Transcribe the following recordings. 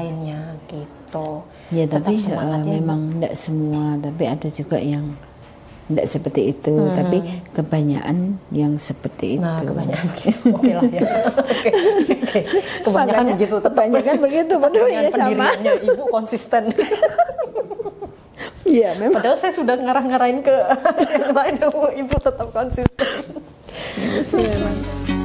lainnya gitu. Ya tapi semangat ya, memang tidak semua, tapi ada juga yang tidak seperti itu, tapi kebanyakan yang seperti itu. Nah, kebanyakan begitu. Oke lah ya. Oke. Kebanyakan Makanya, begitu. Kebanyakan begitu, padahal ya sama. Pendiriannya ibu konsisten. Iya, memang. Padahal saya sudah ngarah-ngarahin ke yang lain, ibu tetap konsisten. Memang.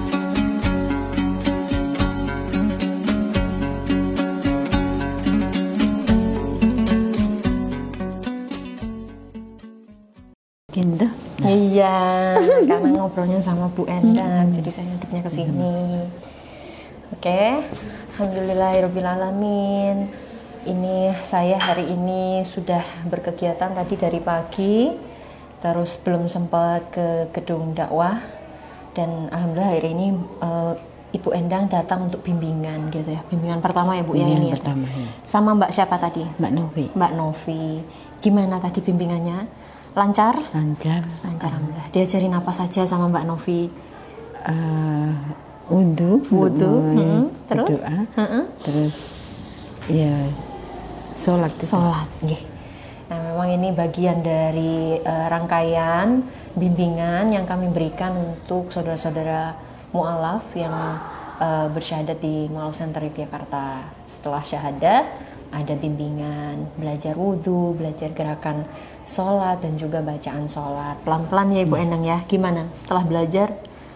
Gitu. Iya, karena ngobrolnya sama Bu Endang, jadi saya ngedipnya ke sini. Oke, alhamdulillahirobbilalamin. Ini saya hari ini sudah berkegiatan tadi dari pagi, terus belum sempat ke gedung dakwah, dan alhamdulillah hari ini Ibu Endang datang untuk bimbingan gitu ya, bimbingan pertama ya Bu ya ini. Pertama, ya. Sama Mbak siapa tadi? Mbak Novi. Mbak Novi. Gimana tadi bimbingannya? Lancar? Lancar. Alhamdulillah. Diajarin apa saja sama Mbak Novi? Wudhu. Terus? Berdoa. Terus ya sholat. Nggih. Nah, memang ini bagian dari rangkaian bimbingan yang kami berikan untuk saudara-saudara mu'alaf yang bersyahadat di Mu'alaf Center Yogyakarta. Setelah syahadat, ada bimbingan, belajar wudhu, belajar gerakan sholat, dan juga bacaan sholat. Pelan-pelan ya Ibu Endang ya. Gimana setelah belajar?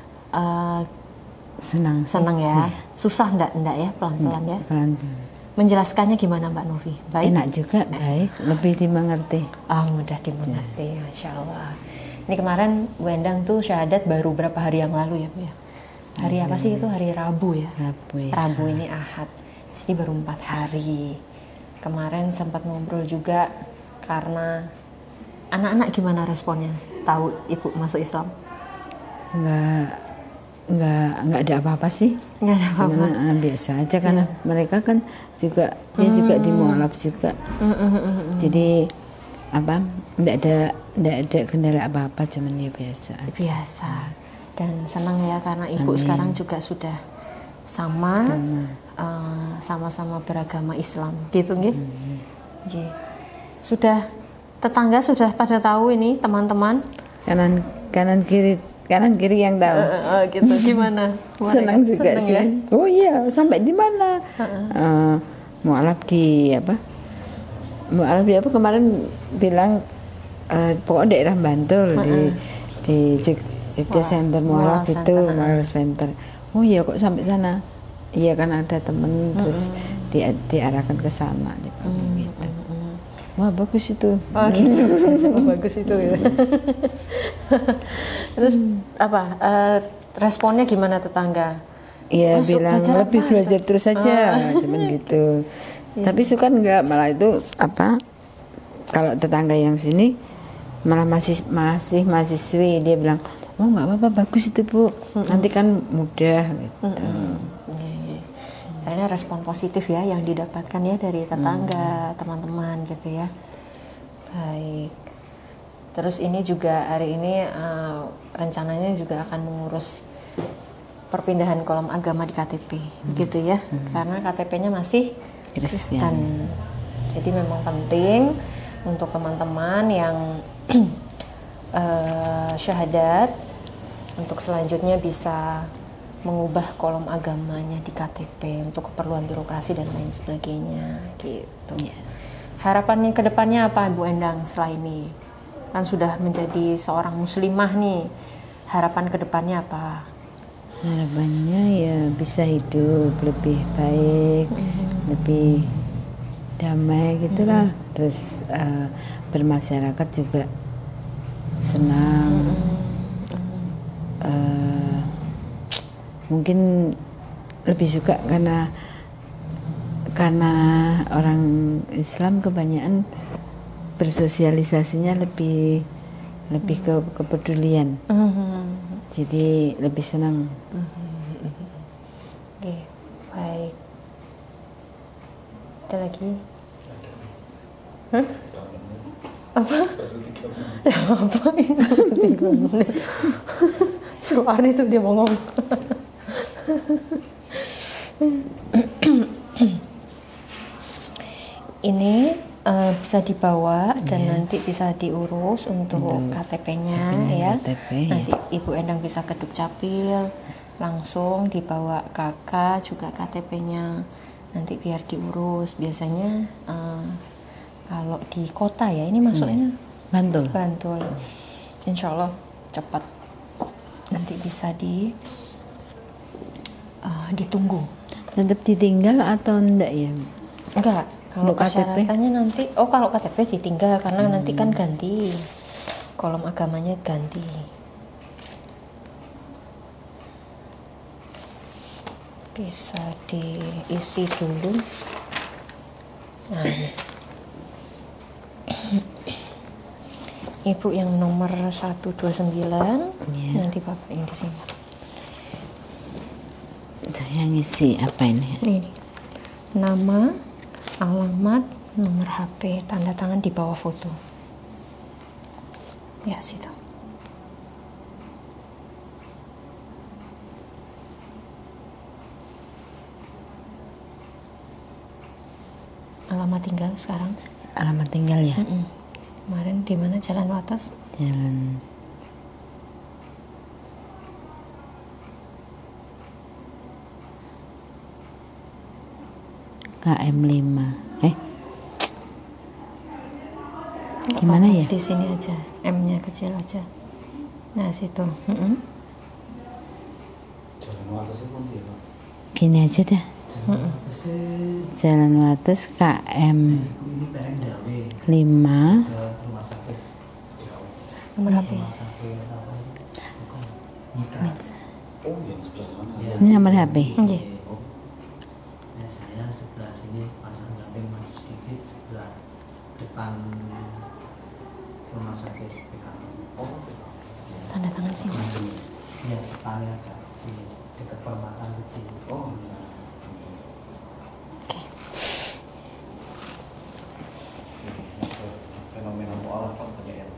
Senang Ya. Susah enggak ya? Pelan-pelan ya? Pelan-pelan. Menjelaskannya gimana Mbak Novi? Baik? Enak juga, baik. Lebih dimengerti. Mudah dimengerti, Masya Allah. Ini kemarin Bu Endang tuh syahadat baru berapa hari yang lalu ya Bu ya? Hari apa sih itu? Hari Rabu ya? Rabu ini Ahad. Jadi baru 4 hari. Kemarin sempat ngobrol juga karena anak-anak gimana responnya? Tahu Ibu masuk Islam? Enggak ada apa-apa sih. Enggak ada apa-apa. Biasa aja karena mereka kan juga dia juga di mu'alaf juga. Jadi enggak ada kendala apa-apa, cuman ya biasa aja. Biasa. Dan senang ya karena Ibu sekarang juga sudah sama-sama beragama Islam gitu nggih. Sudah tetangga sudah pada tahu ini teman-teman. Kanan kiri yang tahu. Gitu gimana? Senang juga sih. Ya? Oh iya, sampai di mana? Mu'alaf di apa? Mu'alaf di apa kemarin bilang pokoknya daerah Bantul di Jogja Center Mu'alaf itu Mu'alaf Center. Oh iya kok sampai sana? Iya kan ada temen terus diarahkan ke sana gitu. Wah bagus itu. Bagus itu ya. Terus apa? Responnya gimana tetangga? Iya bilang lebih belajar terus saja, cuman gitu. Tapi suka enggak, malah itu apa? Kalau tetangga yang sini malah masih mahasiswi, dia bilang, oh nggak apa-apa, bagus itu Bu. Nanti kan mudah gitu. Karena respon positif ya yang didapatkan ya dari tetangga, teman-teman gitu ya. Baik. Terus ini juga hari ini rencananya juga akan mengurus perpindahan kolom agama di KTP, gitu ya. Karena KTP-nya masih Kristen. Jadi memang penting untuk teman-teman yang syahadat untuk selanjutnya bisa mengubah kolom agamanya di KTP untuk keperluan birokrasi dan lain sebagainya gitu. Harapannya ke depannya apa Bu Endang setelah ini? Kan sudah menjadi seorang muslimah nih. Harapan ke depannya apa? Harapannya ya bisa hidup lebih baik, lebih damai gitulah. Terus bermasyarakat juga senang. Mungkin lebih suka karena orang Islam kebanyakan bersosialisasinya lebih ke kepedulian. Jadi lebih senang. Oke, baik. Ada lagi? Apa? Apa ini? 3 menit. Suruh Ardi tuh dia mau ngomong. ini bisa dibawa dan nanti bisa diurus untuk KTP-nya ya. KTP, nanti Ibu Endang bisa ke Dukcapil, langsung dibawa kakak juga KTP-nya nanti biar diurus. Biasanya kalau di kota ya, ini masuknya Bantul. Insya Allah cepat, nanti bisa ditunggu. Tetap ditinggal atau enggak ya? Enggak, kalau persyaratannya nanti, kalau KTP ditinggal karena nanti kan ganti, kolom agamanya ganti. Bisa diisi dulu. Nah, ini. Ibu yang nomor 129, nanti Bapak yang di sini. Saya ngisi apa ini? Ini. Nama, alamat, nomor HP, tanda tangan di bawah foto. Ya, situ. Alamat tinggal sekarang. Alamat tinggal ya? Kemarin di mana? Jalan Wates? Jalan KM5. Gimana ya? Di sini aja, M-nya kecil aja. Nah, situ. Gini aja dah. Jalan Wates KM5. Nomor HP. Ini nomor HP. Iya. Saya sebelah sini pasang gamping maju sedikit sebelah depan rumah sakit PKM. Tanda tangan sini. Ya, depannya agak sini dekat perempatan kecil. Oke. Fenomena mualaf banyak yang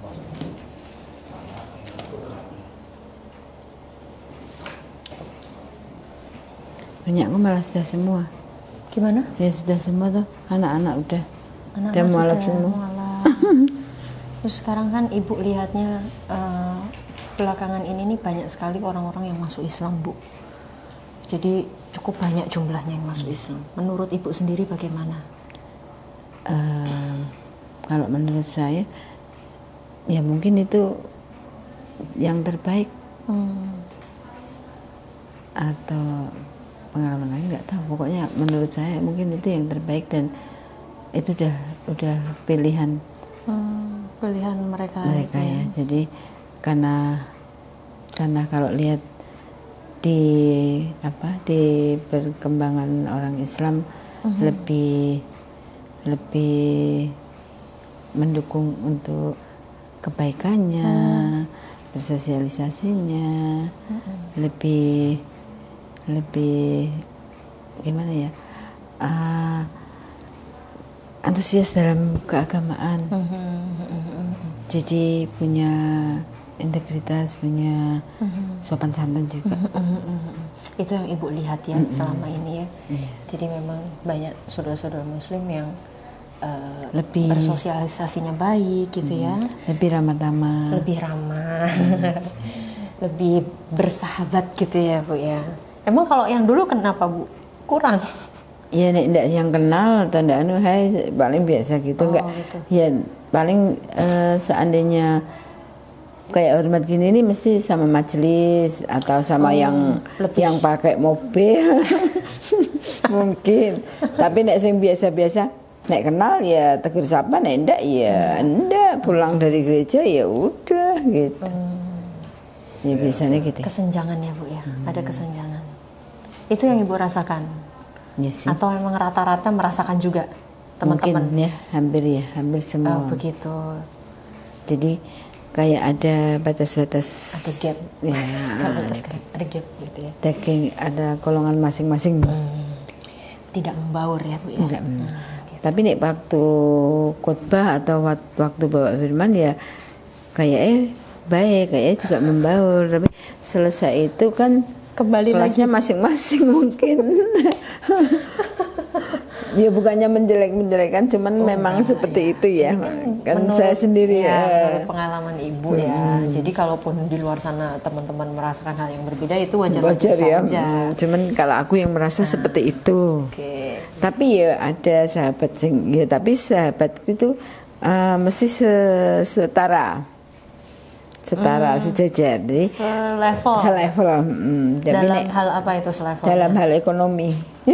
Banyak kok malah sudah semua. Gimana? Ya sudah semua tuh, anak-anak udah. Anak-anak mualaf sudah semua. mualaf. Terus sekarang kan Ibu lihatnya belakangan ini nih banyak sekali orang-orang yang masuk Islam, Bu. Jadi cukup banyak jumlahnya yang masuk Islam. Menurut Ibu sendiri bagaimana? Kalau menurut saya, ya mungkin itu yang terbaik. Atau pengalaman lain nggak tahu. Pokoknya menurut saya mungkin itu yang terbaik dan itu udah pilihan Mereka gitu ya. Jadi karena kalau lihat di perkembangan orang Islam lebih mendukung untuk kebaikannya, bersosialisasinya, lebih gimana ya, antusias dalam keagamaan. Jadi punya integritas, punya sopan santun juga. Itu yang Ibu lihat ya selama ini ya. Jadi memang banyak saudara-saudara Muslim yang lebih bersosialisasinya baik gitu ya. Lebih ramah-tamah. Lebih bersahabat gitu ya, Bu ya. Emang kalau yang dulu kenapa, Bu? Kurang? Ya enggak yang kenal atau enggak paling biasa gitu, enggak. Gitu. Ya paling seandainya kayak hormat gini ini mesti sama majelis atau sama yang pakai mobil. Mungkin. Tapi nek sing biasa-biasa nek kenal ya tegur sapa, nek enggak ya enggak, pulang dari gereja ya udah gitu. Ya biasanya gitu. Kesenjangan ya, Bu ya. Ada kesenjangan. Itu yang Ibu rasakan? Ya sih. Atau memang rata-rata merasakan juga teman-teman? Mungkin ya, hampir semua. Begitu. Jadi kayak ada batas-batas. Ada gap. Ya, ada gap gitu ya. Daging ada golongan masing-masing. Tidak membaur ya, Bu ya. Enggak. Gitu. Tapi nih waktu khotbah atau waktu bawa firman ya kayak baik, kayaknya juga membaur. Tapi selesai itu kan kembali kelasnya lagi masing-masing mungkin. Ya bukannya menjelek-menjelekan, cuman memang seperti itu ya. Kan menurut, saya sendiri menurut pengalaman ibu ya. Jadi kalaupun di luar sana teman-teman merasakan hal yang berbeda itu wajar-wajar ya. saja. Cuman kalau aku yang merasa seperti itu. Tapi ya ada sahabat ya, tapi sahabat itu mesti setara, sejajar, jadi selevel. Dalam hal apa itu selevel? Dalam hal ekonomi.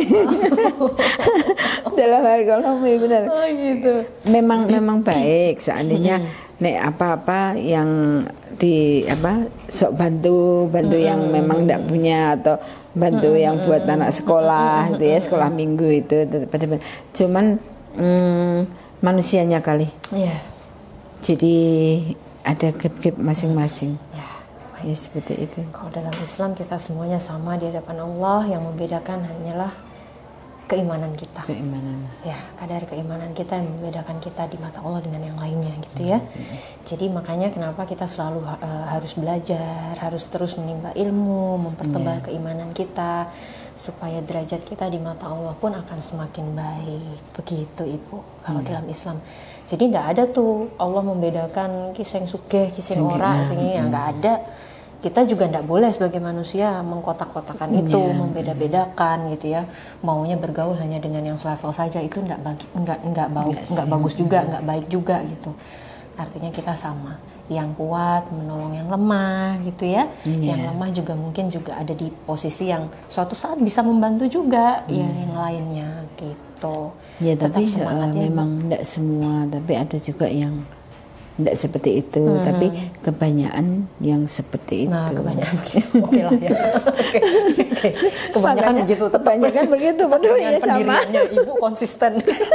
Dalam hal ekonomi benar. Oh gitu. Memang baik seandainya nek apa-apa yang sok bantu yang memang tidak punya, atau bantu yang buat anak sekolah itu ya, sekolah minggu itu. Cuman manusianya kali. Yeah. Jadi ada gap-gap masing-masing. Ya seperti itu. Kalau dalam Islam kita semuanya sama di hadapan Allah, yang membedakan hanyalah keimanan kita. Ya, kadar keimanan kita yang membedakan kita di mata Allah dengan yang lainnya gitu ya. Jadi makanya kenapa kita selalu harus belajar, harus terus menimba ilmu, mempertebal keimanan kita, supaya derajat kita di mata Allah pun akan semakin baik. Begitu Ibu kalau dalam Islam. Jadi tidak ada tuh Allah membedakan kiseng sugih, kiseng ora, sini ya nggak ada. Kita juga tidak boleh sebagai manusia mengkotak-kotakan itu, membeda-bedakan gitu ya. Maunya bergaul hanya dengan yang selevel saja, itu nggak bagus juga, nggak baik juga gitu. Artinya kita sama, yang kuat menolong yang lemah gitu ya. Yang lemah juga mungkin juga ada di posisi yang suatu saat bisa membantu juga ya yang lainnya gitu. Ya tapi memang tidak semua, tapi ada juga yang tidak seperti itu, tapi kebanyakan yang seperti itu. Nah, kebanyakan begitu. Oke lah ya. Oke. Kebanyakan begitu. Kebanyakan begitu. Padahal ya sama. Ibu konsisten.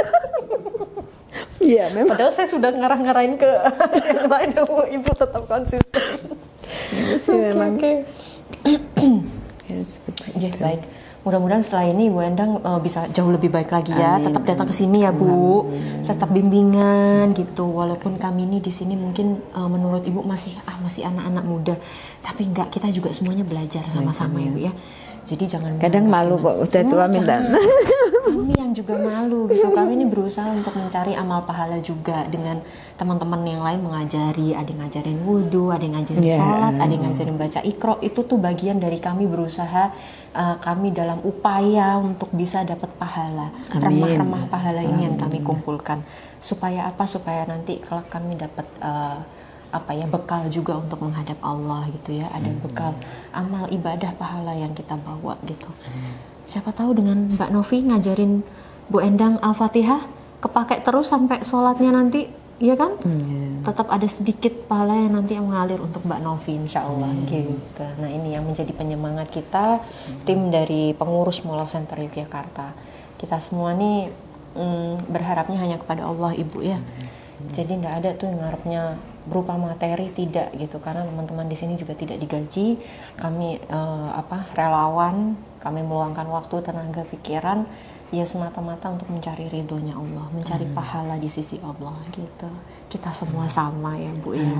Iya, memang. Padahal saya sudah ngarah-ngarahin ke yang lain, ibu tetap konsisten. Memang. Ya, baik. Mudah-mudahan setelah ini Bu Endang bisa jauh lebih baik lagi ya. Amin. Tetap datang ke sini ya Bu. Tetap bimbingan gitu. Walaupun kami ini di sini mungkin menurut Ibu masih anak-anak muda, tapi enggak, kita juga semuanya belajar sama-sama ya Bu ya. Jadi jangan kadang malu kok udah tua minta. Kami yang juga malu gitu. Kami ini berusaha untuk mencari amal pahala juga dengan teman-teman yang lain mengajari. Ada yang ngajarin wudhu, ada yang ngajarin sholat, ada yang ngajarin baca Iqra. Itu tuh bagian dari kami berusaha, kami dalam upaya untuk bisa dapat pahala. Remah-remah pahala ini yang kami kumpulkan. Supaya apa? Supaya nanti kalau kami dapat bekal juga untuk menghadap Allah gitu ya. Ada bekal amal ibadah pahala yang kita bawa gitu. Siapa tahu dengan Mbak Novi ngajarin Bu Endang Al-Fatihah kepakai terus sampai sholatnya nanti, ya kan? Tetap ada sedikit pahala yang nanti yang mengalir untuk Mbak Novi insya Allah gitu. Nah ini yang menjadi penyemangat kita, tim dari pengurus Mualaf Center Yogyakarta. Kita semua nih berharapnya hanya kepada Allah Ibu ya. Jadi tidak ada tuh yang ngarepnya berupa materi, tidak gitu, karena teman-teman di sini juga tidak digaji. Kami relawan, kami meluangkan waktu, tenaga, pikiran ya semata-mata untuk mencari ridhonya Allah, mencari pahala di sisi Allah gitu. Kita semua sama ya Bu ya.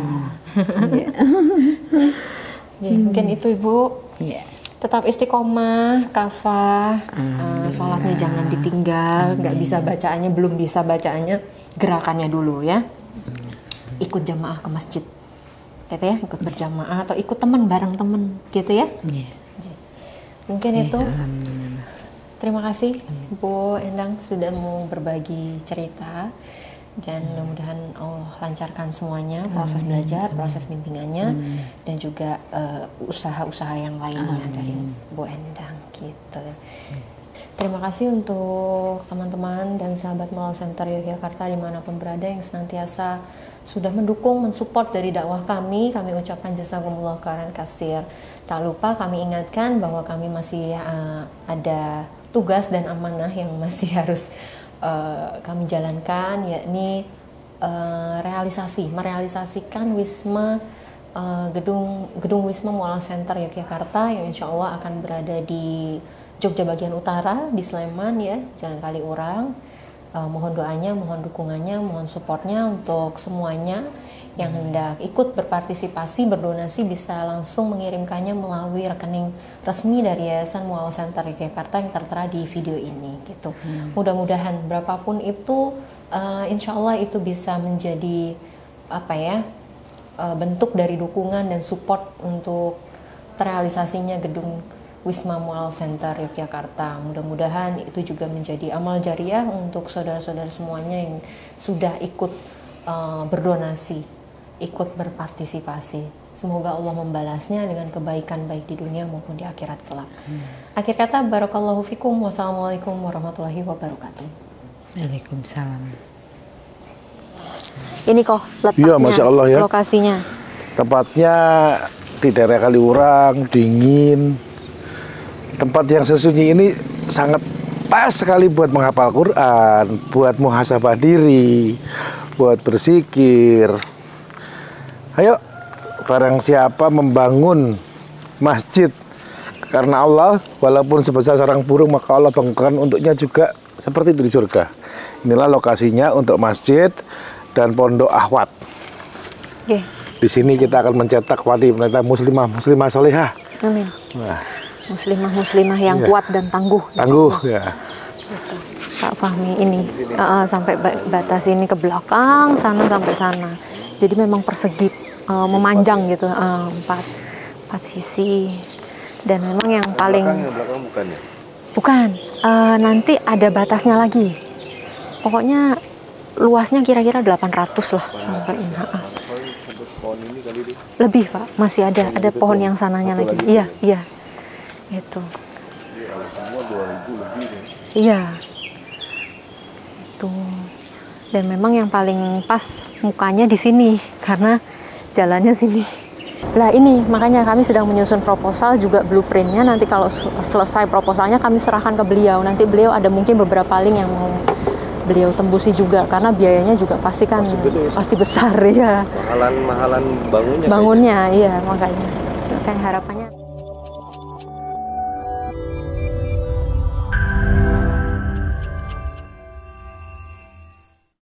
Jadi mungkin itu Ibu. Tetap istiqomah, kafah, sholatnya jangan ditinggal, nggak bisa bacaannya, belum bisa bacaannya, gerakannya dulu ya. Ikut jamaah ke masjid gitu ya, ikut berjamaah atau ikut teman bareng teman gitu ya. Mungkin itu. Terima kasih Bu Endang sudah mau berbagi cerita, dan mudah-mudahan Allah lancarkan semuanya, proses belajar, proses bimbingannya, dan juga usaha-usaha yang lainnya dari Bu Endang gitu. Terima kasih untuk teman-teman dan sahabat Mualaf Center Yogyakarta dimanapun berada yang senantiasa sudah mendukung, mensupport dari dakwah kami. Kami ucapkan jazakumullah khairan katsir. Tak lupa kami ingatkan bahwa kami masih ada tugas dan amanah yang masih harus kami jalankan, yakni merealisasikan Wisma gedung Wisma Mualaf Center Yogyakarta yang insya Allah akan berada di Jogja bagian utara di Sleman ya, Jalan Kaliurang. Mohon doanya, mohon dukungannya, mohon supportnya untuk semuanya yang hendak ikut berpartisipasi, berdonasi bisa langsung mengirimkannya melalui rekening resmi dari Yayasan Mualaf Center Yogyakarta yang tertera di video ini gitu. Mudah-mudahan berapapun itu insya Allah itu bisa menjadi bentuk dari dukungan dan support untuk terrealisasinya gedung Wisma Mualaf Center Yogyakarta. Mudah-mudahan itu juga menjadi amal jariah untuk saudara-saudara semuanya yang sudah ikut berdonasi, ikut berpartisipasi. Semoga Allah membalasnya dengan kebaikan baik di dunia maupun di akhirat kelak. Akhir kata, barakallahu fikum. Wassalamualaikum warahmatullahi wabarakatuh. Waalaikumsalam. Ini kok letaknya, iya, Masya Allah ya. Lokasinya. Tempatnya di daerah Kaliurang, dingin. Tempat yang sesunyi ini sangat pas sekali buat menghafal Quran, buat muhasabah diri, buat bersikir. Ayo, barang siapa membangun masjid karena Allah, walaupun sebesar sarang burung, maka Allah bangunkan untuknya juga seperti itu di surga. Inilah lokasinya untuk masjid dan pondok akhwat. Okay. Di sini kita akan mencetak wanita muslimah solehah. Amin. Nah, Muslimah yang kuat dan tangguh. Tangguh ya. Gitu. Pak Fahmi ini sampai batas ini ke belakang, sana sampai sana. Jadi memang persegi, memanjang gitu, empat sisi. Dan memang yang paling Bukan ya? bukan, nanti ada batasnya lagi. Pokoknya luasnya kira-kira 800 lah sampai ini. Lebih Pak, masih ada pohon yang sananya lagi. Iya. Itu. Iya. Itu. Dan memang yang paling pas mukanya di sini karena jalannya sini. Lah ini makanya kami sedang menyusun proposal juga blueprintnya. Nanti kalau selesai proposalnya kami serahkan ke beliau. Nanti beliau ada mungkin beberapa link yang mau beliau tembusi juga karena biayanya juga pasti besar ya. Mahalan bangunnya. Bangunnya iya makanya harapannya.